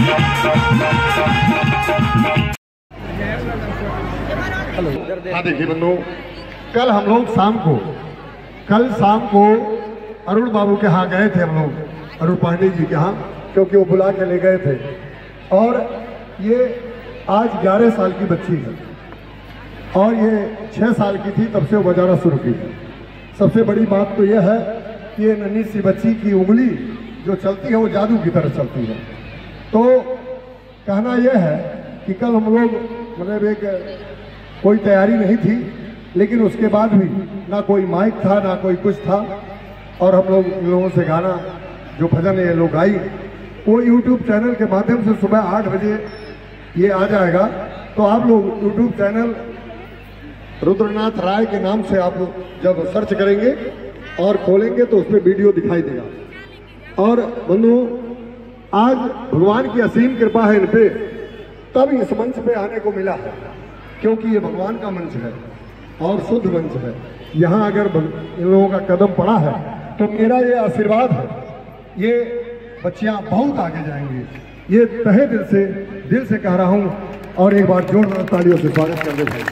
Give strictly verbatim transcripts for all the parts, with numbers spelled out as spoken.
हाँ देखिए बंधु, कल हम लोग शाम को कल शाम को अरुण बाबू के यहाँ गए थे हम लोग, अरुण पांडे जी के यहाँ, क्योंकि वो बुला के ले गए थे। और ये आज ग्यारह साल की बच्ची है और ये छः साल की थी तब से वो बजाना शुरू की। सबसे बड़ी बात तो यह है कि ये नन्ही सी बच्ची की उंगली जो चलती है वो जादू की तरह चलती है। तो कहना यह है कि कल हम लोग मतलब एक कोई तैयारी नहीं थी, लेकिन उसके बाद भी ना कोई माइक था ना कोई कुछ था, और हम लोग इन लोगों से गाना जो भजन ये लोग गाई वो यूट्यूब चैनल के माध्यम से सुबह आठ बजे ये आ जाएगा। तो आप लोग यूट्यूब चैनल रुद्रनाथ राय के नाम से आप जब सर्च करेंगे और खोलेंगे तो उसमें वीडियो दिखाई देगा। और बंधु, आज भगवान की असीम कृपा है इन पे, तब इस मंच पे आने को मिला है, क्योंकि ये भगवान का मंच है और शुद्ध मंच है। यहाँ अगर इन लोगों का कदम पड़ा है तो मेरा ये आशीर्वाद है, ये बच्चियाँ बहुत आगे जाएंगी, ये तहे दिल से दिल से कह रहा हूँ। और एक बार जोरदार तालियों से स्वागत कर दे भाई।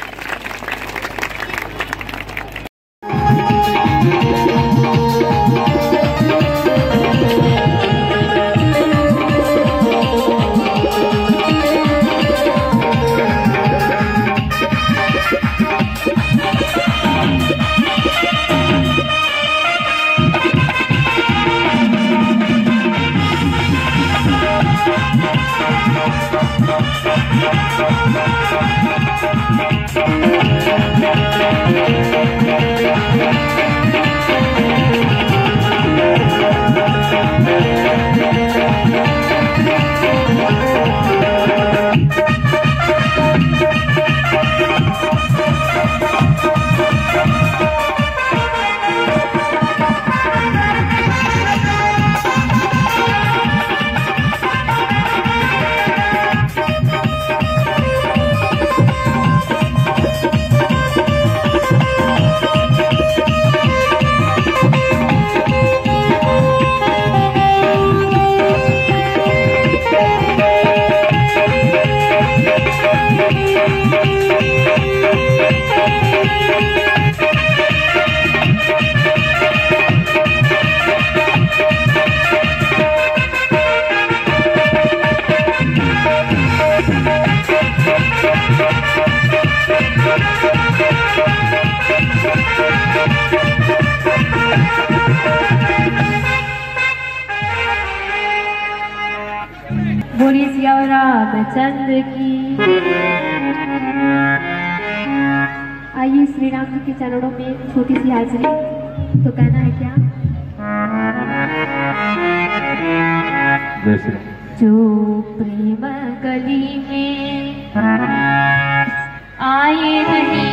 बोलिए सिया रामचंद्र की। आइए श्री राम जी के चरणों में एक छोटी सी हाजिरी, तो कहना है क्या? जो प्रेम गली में आए नहीं,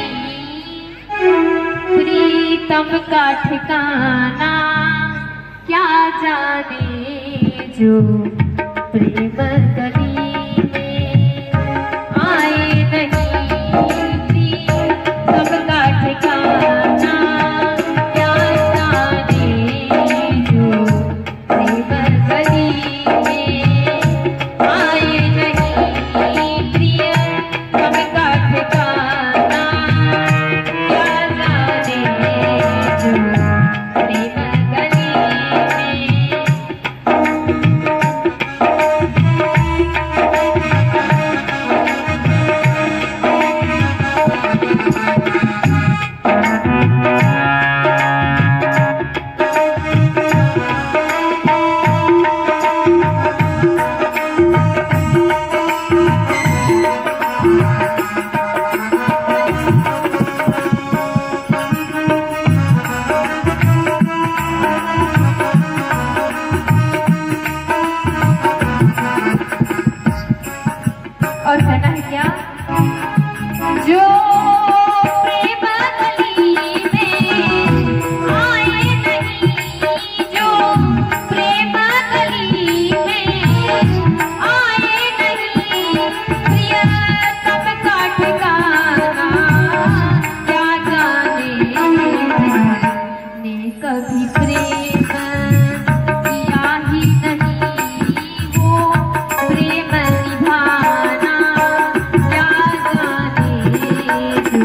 प्रीतम का ठिकाना क्या जाने, जो प्रेम गली में आए नहीं, प्रीतम का ठिकाना क्या जाने, जो प्रेम गली में आए नहीं, प्रीतम का ठिकाना क्या जाने, जो प्रेम गली में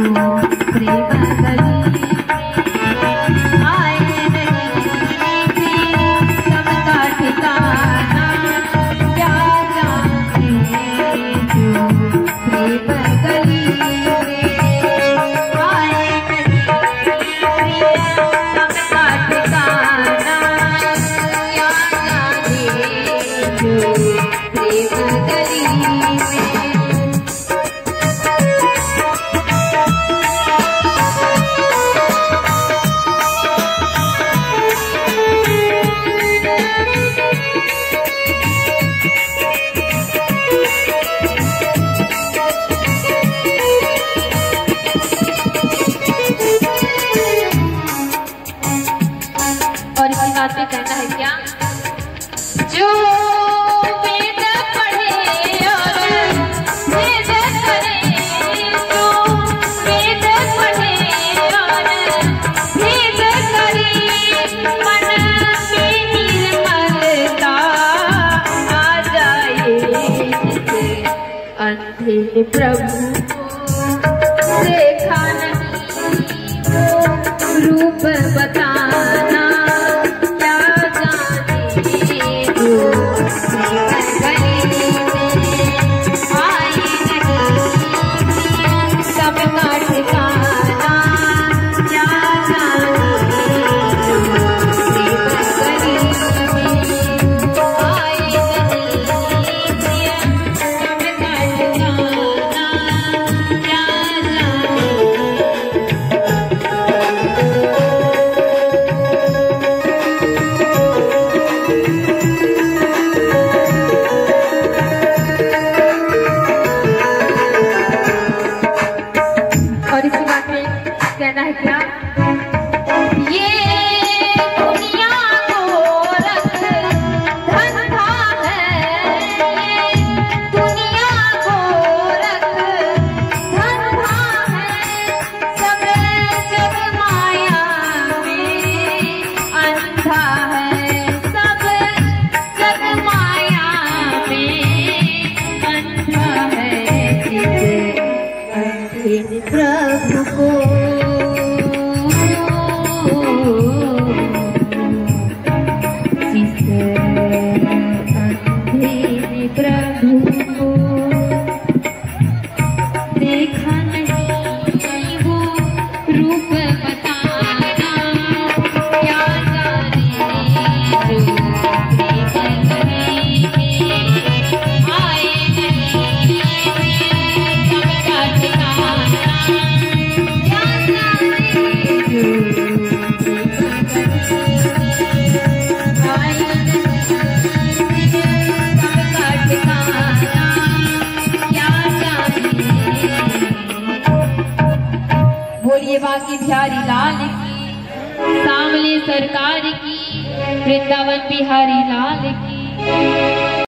प्रेम गली आए नहीं फिर सबका ठिकाना क्या जाने जो प्रेम गली आए नहीं फिर सबका ठिकाना क्या जाने जो प्रेम गली और इसी बात पे कहना है क्या, जो वेद पढ़े और भेद करे, जो वेद पढ़े और भेद करे, मन में निर्मलता आ जाए, अंधे प्रभु को देखा नहीं तो रूप बताना क्या जाने जो गली में आए नहीं सबका ठिकाना क्या जाने जो गली में आए नहीं सबका ठिकाना क्या जाने। और इसी बात में कहना है क्या, ये दुनिया गोरख धंधा है, ये दुनिया गोरख धंधा है, सब जग माया में अंधा है, सब जग माया में अंधा है, जिसे प्रभु को जिस अंधे प्रभु को देखा नहीं वो रूप बताना क्या जाने जो प्रेम गली में आए नहीं सबका ठिकाना क्या जाने जो आए नहीं सबका ठिकाना क्या जाने। बोलिए बाकी बिहारी लाल की, सांवले सरकार की, वृंदावन बिहारी लाल की।